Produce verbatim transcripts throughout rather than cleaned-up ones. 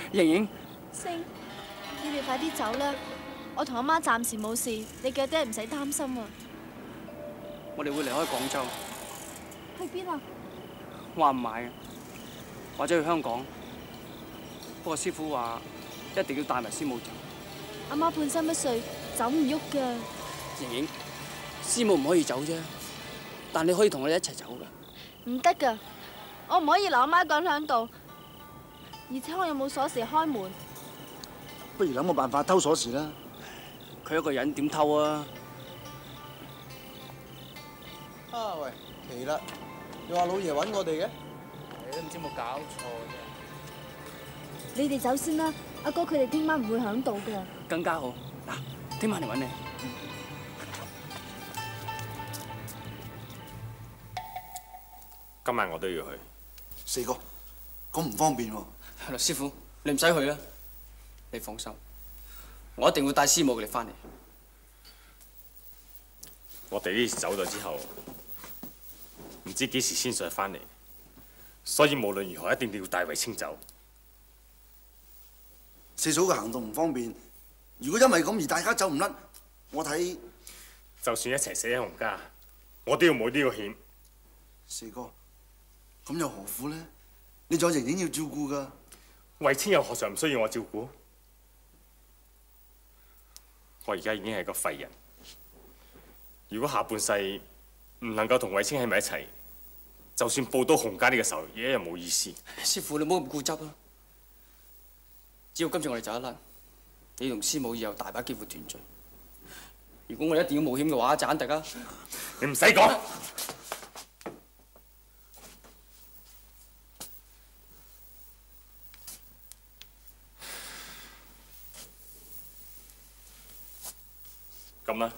瑩瑩， 星，你哋快啲走啦！我同阿媽暫時冇事，你嘅爹唔使擔心啊。 我哋會離開廣州。 去邊啊？ 話唔埋嘅，或者去香港。不過師傅話一定要帶埋師母走。 阿媽半身不遂，走唔喐㗎。 瑩瑩，師母唔可以走啫，但你可以同我哋一齊走㗎。 唔得㗎，我唔可以留阿媽一個人喺度，而且我又冇鎖匙開門。 不如諗個辦法偷鎖匙啦。 佢一個人點偷啊？ 啊喂，奇啦！你話老爺揾我哋嘅？ 你都唔知有冇搞錯啫。 你哋走先啦，阿哥佢哋聽晚唔會響度㗎。 更加好，嗱，聽晚嚟揾你。 今晚我都要去。 四哥，咁唔方便喎。 係啦，師傅，你唔使去啦，你放心，我一定會帶師母佢哋翻嚟。 我哋呢次走咗之後，唔知幾時先上翻嚟，所以無論如何一定要帶慧清走。 四嫂嘅行動唔方便，如果因為咁而大家走唔甩，我睇就算一齊死喺洪家，我都要冒呢個險。 四哥，咁又何苦呢？你仲有瑩瑩要照顧㗎。 慧清又何嘗唔需要我照顧？我而家已經係個廢人，如果下半世唔能夠同慧清喺埋一齊，就算報到洪家呢個仇，亦一樣冇意思。 師傅，你唔好咁固執啊！只要今次我哋走得甩，你同師母以後大把機會團聚。如果我哋一定要冒險嘅話，就揀大家。 你唔使講。咁啦，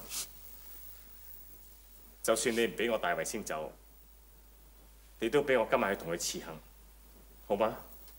就算你唔俾我帶慧清走，你都俾我今晚去同佢辭行，好嗎？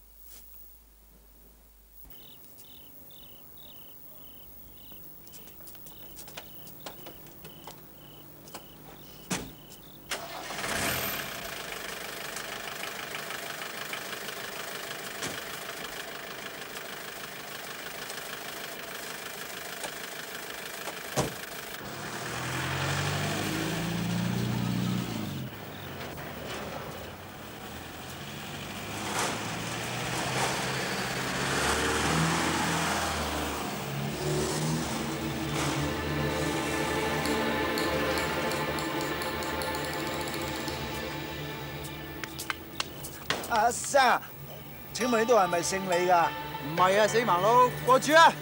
阿生，請問呢度係咪姓李㗎？ 唔係啊，死盲佬，過住啊！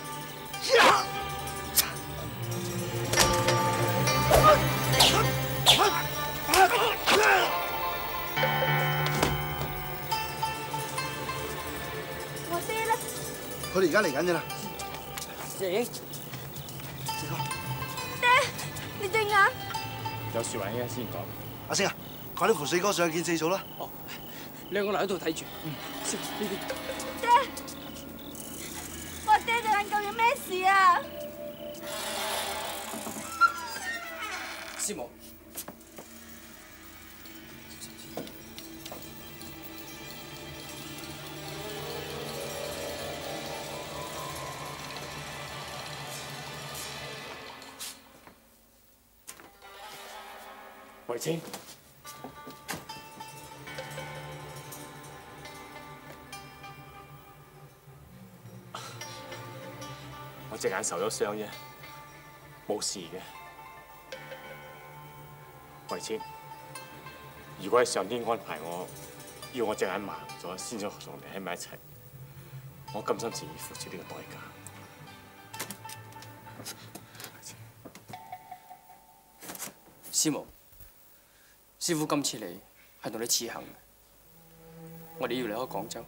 我爹咧？ 佢哋而家嚟緊㗎啦。 瑩瑩， 四哥， 爹，你對眼？ 有説話依家先講。 阿星啊，快啲扶四哥上去見四嫂啦。 哦，兩個留喺度睇住。嗯，師傅呢邊。 爹，我爹對眼究竟咩事啊？ 師母。 慧清，我隻眼受咗傷啫，冇事嘅。慧清，如果係上天安排我，要我隻眼盲咗先至同你喺埋一齊，我甘心情願付出呢個代價。 師母。師傅今次嚟係同你辭行嘅，我哋要離開廣州，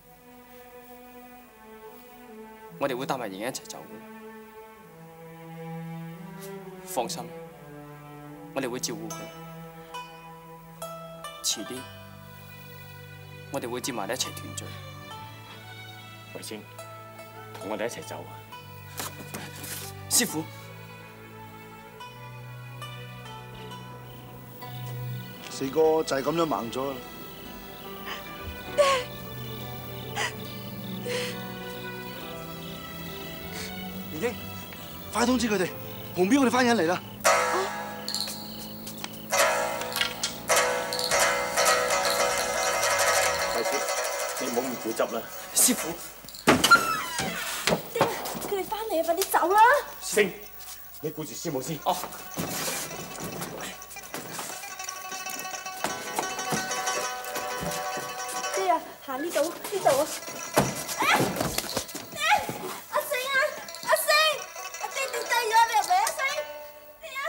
我哋會帶埋瑩瑩一齊走嘅。放心，我哋會照顧佢。遲啲，我哋會接埋你一齊團聚。 慧清，同我哋一齊走啊！ 師傅。 四哥就係咁樣盲咗啦。 盈盈，快通知佢哋，紅標我哋翻緊嚟啦！ 大師，你唔好咁固執啦。 師傅， 爹，佢哋翻嚟啊！快啲走啦！ 星，你顧住師母先。 哦。 爹啊，行呢度，呢度啊！哎呀，爹，阿星啊，阿星，阿爹跌低咗，你入嚟啊，星！爹啊！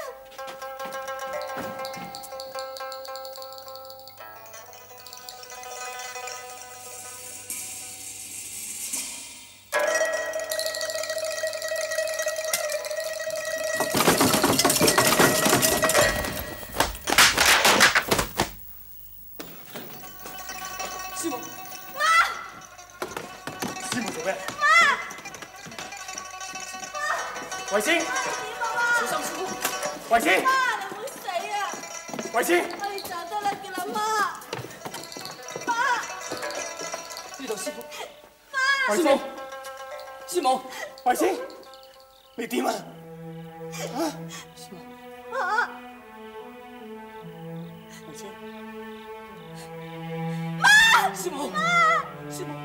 師母， 師母做咩？ 媽， 慧清， 小心師傅。 慧清， 媽，你唔好死啊！ 慧清， 我哋走得啦，叫啦，媽，媽， 呢度師傅。 慧清， 師母， 慧清，你點啊？啊？ 媽， 慧清。 媽， 師母，師母，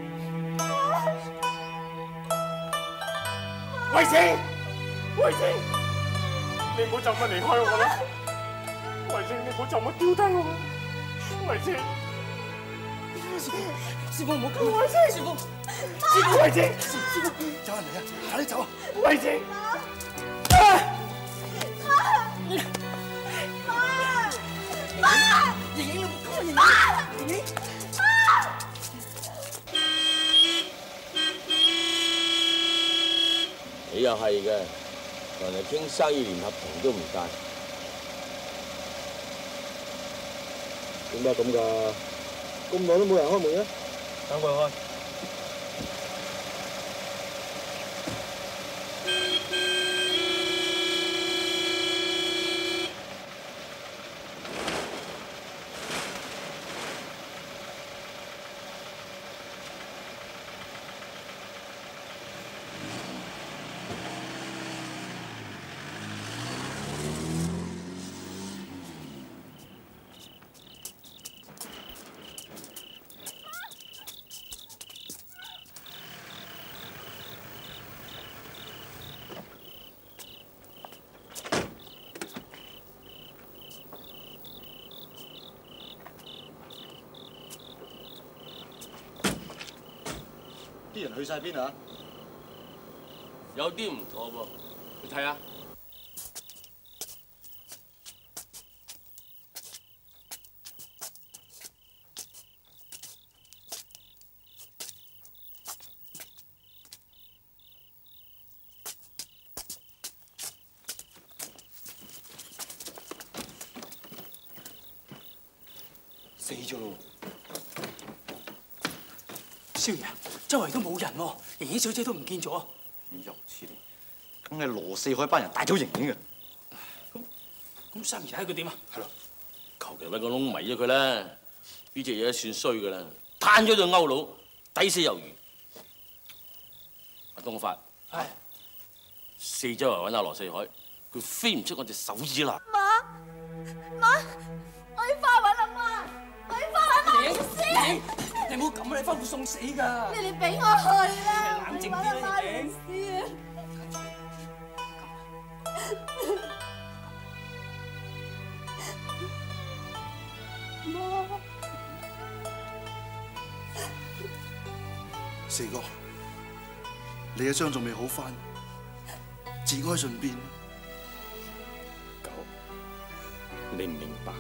慧清，慧清，你唔好就咁離開我啦！慧清，你唔好就咁丟低我！慧清， 師傅唔好咁，慧清，師傅，師傅， 慧清， 師傅， 有人嚟啊！快啲走啊！ 慧清， 盈盈，你唔好咁，盈盈，盈盈。 你又係嘅，同人哋傾生意連合同都唔帶，點解咁㗎？咁耐都冇人開門嘅，等佢開。 啲人去晒邊啊？ 有啲唔妥噃，你睇下。 死咗咯！少爺，周圍都冇人喎，盈盈小姐都唔見咗。 又似你，梗係羅四海班人帶咗盈盈嘅。 咁咁三爺睇佢點啊？ 係咯，求其揾個窿埋咗佢啦！呢隻嘢都算衰噶啦，攤咗對勾佬，抵死魷魚。阿東發， 係四周圍揾阿羅四海，佢飛唔出我隻手指啦！ 媽，媽，我要翻揾阿媽，我要翻揾媽先。 你唔好咁啊！你翻會送死㗎！ 你哋俾我去啦！ 冷靜啲我要啦， 揾盈盈。 先啊！媽， 四哥，你嘅傷仲未好翻，節哀順變。 狗，你唔明白，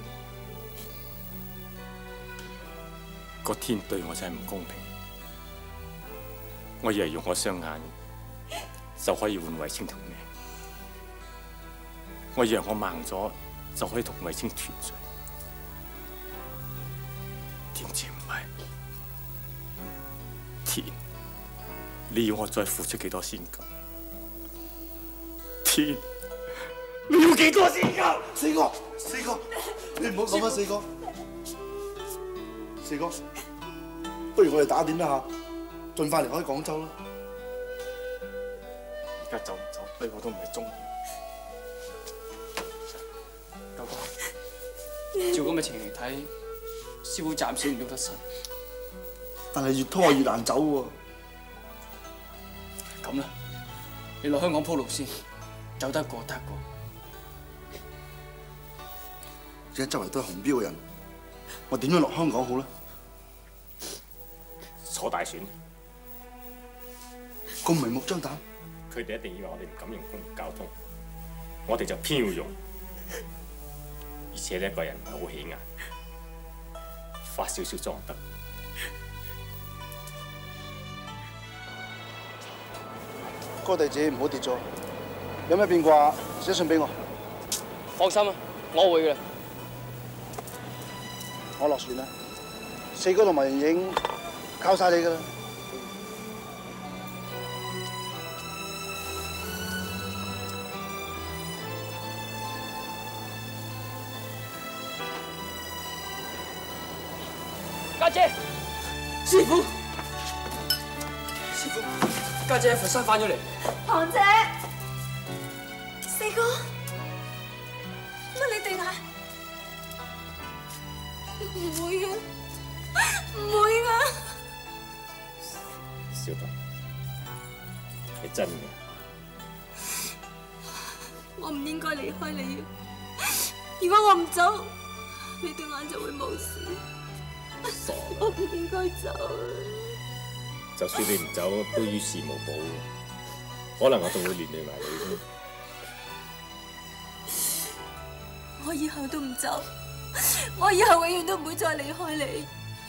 個天對我真係唔公平。我以為用我雙眼就可以換慧清條命，我以為我盲咗就可以同慧清團聚，點知唔係？天，你要我再付出幾多先夠？天，你要幾多先夠？ 四哥，四哥，你唔好咁啊！四哥，四哥，不如我哋打點一下，盡快離開廣州啦。 而家走唔走對我都唔係重要。九哥， 照咁嘅情形睇，師傅暫時唔喐得身。 但係越拖越難走喎。 咁啦，你落香港鋪路先，走得過得過。 而家周圍都係紅標嘅人，我點樣落香港好咧？ 坐大船， 咁明目張膽， 佢哋一定以為我哋唔敢用公共交通，我哋就偏要用。而且呢一個人唔係好起眼，發少少裝得。 個地址唔好跌咗，有咩變卦寫信俾我。 放心啊，我會嘅。 我落船啦，四哥同埋盈盈靠晒你噶啦。 家姐，師傅，師傅，家姐喺佛山翻咗嚟。 堂姐，四哥，乜你哋啊？唔會啊，唔會啊！ 小棠，係真嘅。 我唔應該離開你。如果我唔走，你對眼就會冇事。 傻啦！ 我唔應該走。 就算你唔走，都於事無補。可能我仲會連累埋你添。 我以後都唔走，我以後永遠都唔會再離開你。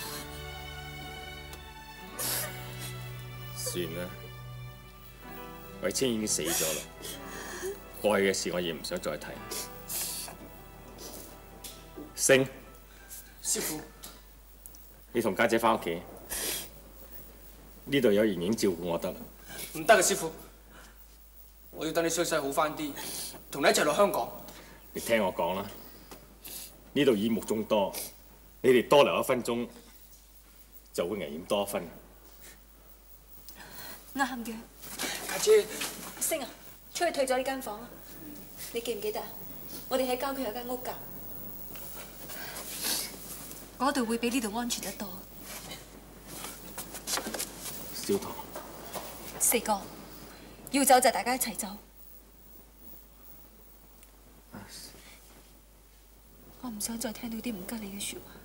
算啦，慧清已經死咗啦，過去嘅事我亦唔想再提。星， 師傅， 你同家姐翻屋企，呢度有盈盈照顧我得啦。 唔得嘅，師傅，我要等你傷勢好翻啲，同你一齊落香港。 你聽我講啦，呢度耳目眾多，你哋多留一分鐘，就會危險多一分。 啱嘅。 家姐， 星啊，出去退咗呢間房啊！你記唔記得啊？我哋喺郊區有間屋㗎，嗰度會比呢度安全得多。 小棠， 四哥，要走就大家一齊走。我唔想再聽到啲唔吉利嘅説話。